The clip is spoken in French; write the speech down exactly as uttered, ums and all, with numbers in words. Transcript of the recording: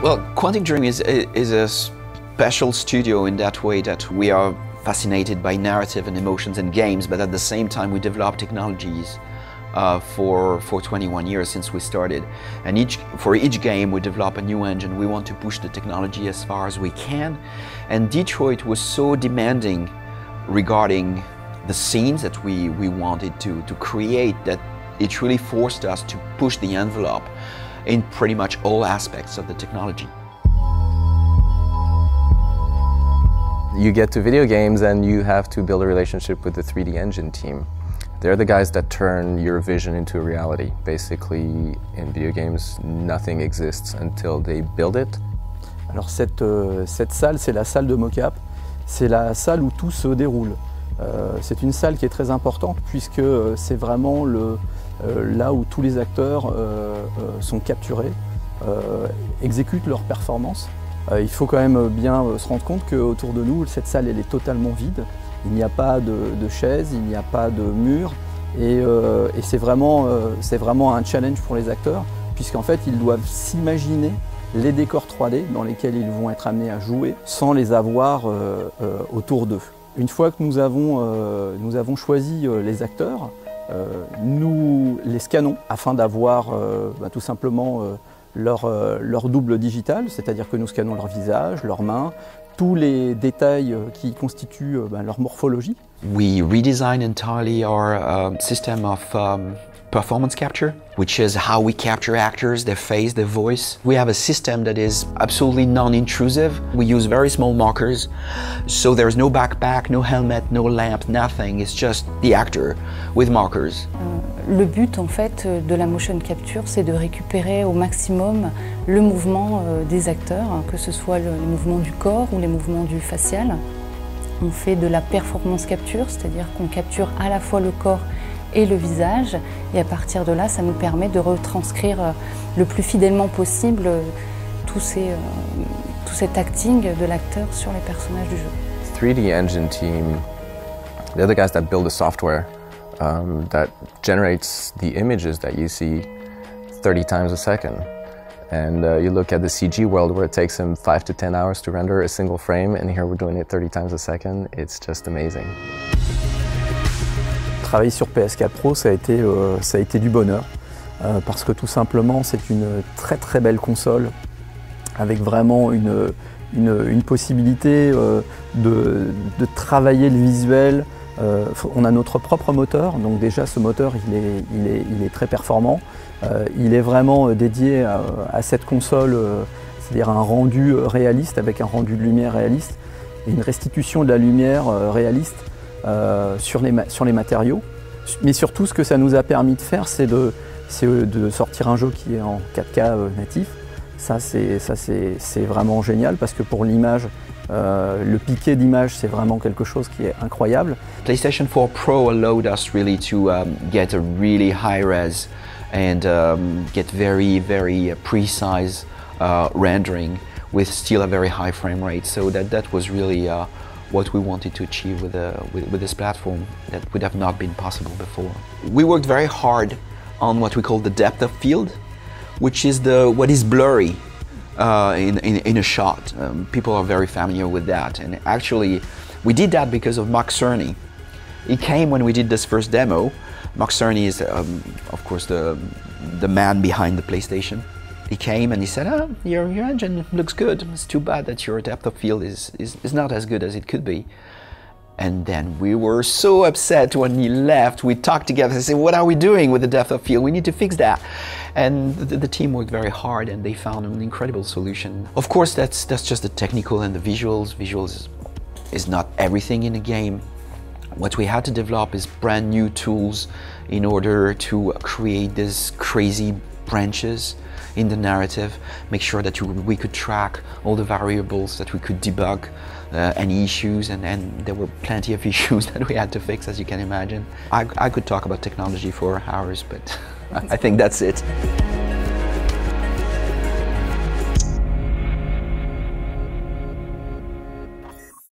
Well, Quantic Dream is, is a special studio in that way that we are fascinated by narrative and emotions and games, but at the same time we develop technologies uh, for, for twenty-one years since we started. And each, for each game we develop a new engine. We want to push the technology as far as we can. And Detroit was so demanding regarding the scenes that we, we wanted to, to create that it really forced us to push the envelope in pretty much all aspects of the technology. You get to video games and you have to build a relationship with the three D engine team. They're the guys that turn your vision into a reality. Basically, in video games, nothing exists until they build it. Alors cette, euh, cette salle, c'est la salle de mocap. C'est la salle où tout se déroule. Euh, c'est une salle qui est très importante puisque euh, c'est vraiment le, euh, là où tous les acteurs euh, euh, sont capturés, euh, exécutent leur performance. Euh, il faut quand même bien euh, se rendre compte qu'autour de nous, cette salle elle est totalement vide. Il n'y a pas de, de chaises, il n'y a pas de murs et, euh, et c'est vraiment, euh, c'est vraiment un challenge pour les acteurs puisqu'en fait ils doivent s'imaginer les décors trois D dans lesquels ils vont être amenés à jouer sans les avoir euh, euh, autour d'eux. Une fois que nous avons, euh, nous avons choisi euh, les acteurs, euh, nous les scannons afin d'avoir euh, bah, tout simplement euh, leur, euh, leur double digital, c'est-à-dire que nous scannons leur visage, leurs mains, tous les détails euh, qui constituent euh, bah, leur morphologie. We redesigned entirely our uh, system of um, performance capture, which is how we capture actors, their face, their voice. We have a system that is absolutely non-intrusive. We use very small markers, so there's no backpack, no helmet, no lamp, nothing. It's just the actor with markers. Le but en fait de la motion capture, c'est de récupérer au maximum le mouvement des acteurs, que ce soit le, les mouvements du corps ou les mouvements du facial. On fait de la performance capture, c'est-à-dire qu'on capture à la fois le corps et le visage, et à partir de là, ça nous permet de retranscrire le plus fidèlement possible tout, ces, tout cet acting de l'acteur sur les personnages du jeu. three D engine team, they're the guys that build the software um, that generates the images that you see thirty times a second. And uh, you look at the C G world where it takes them five to ten hours to render a single frame, and here we're doing it thirty times a second. It's just amazing. Travailler sur P S quatre Pro, ça a été, euh, ça a été du bonheur, euh, parce que tout simplement c'est une très très belle console avec vraiment une, une, une possibilité euh, de, de travailler le visuel. Euh, on a notre propre moteur, donc déjà ce moteur il est, il est, il est très performant. Euh, il est vraiment dédié à, à cette console, euh, c'est-à-dire un rendu réaliste avec un rendu de lumière réaliste et une restitution de la lumière euh, réaliste. Euh, sur, les sur les matériaux, mais surtout ce que ça nous a permis de faire, c'est de, de sortir un jeu qui est en quatre K euh, natif. Ça c'est vraiment génial parce que pour l'image, euh, le piqué d'image c'est vraiment quelque chose qui est incroyable. PlayStation four Pro allowed us really to um, get a really high res and um, get very very precise uh, rendering with still a very high frame rate, so that, that was really uh, what we wanted to achieve with, uh, with, with this platform that would have not been possible before. We worked very hard on what we call the depth of field, which is the, what is blurry uh, in, in, in a shot. Um, people are very familiar with that, and actually we did that because of Mark Cerny. He came when we did this first demo. Mark Cerny is um, of course the, the man behind the PlayStation. He came and he said, oh, your, your engine looks good. It's too bad that your depth of field is, is, is not as good as it could be. And then we were so upset when he left. We talked together and said, what are we doing with the depth of field? We need to fix that. And the, the team worked very hard and they found an incredible solution. Of course, that's, that's just the technical and the visuals. Visuals is, is not everything in a game. What we had to develop is brand new tools in order to create these crazy branches in the narrative, make sure that we could track all the variables, that we could debug uh, any issues, and, and there were plenty of issues that we had to fix, as you can imagine. I, I could talk about technology for hours, but I think that's it.